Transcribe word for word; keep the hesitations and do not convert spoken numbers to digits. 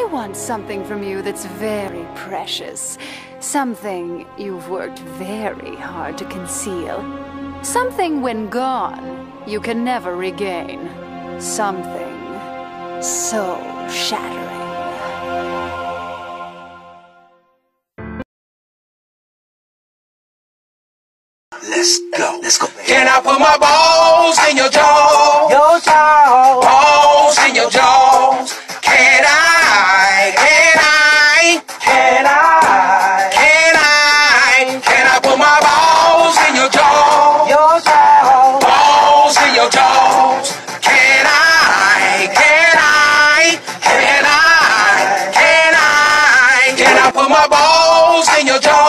want something from you that's very precious. Something you've worked very hard to conceal. Something when gone, you can never regain. Something so shattering. Let's go. Let's go. Can I put my balls in your jaw? Your jaw. Balls in your jaws. Can I? Can I? Can I? Can I? Can I put my balls in your jaw? Your jaw. Balls in your jaws. Can I? Can I? Can I? Can I? Can I put my balls in your jaw?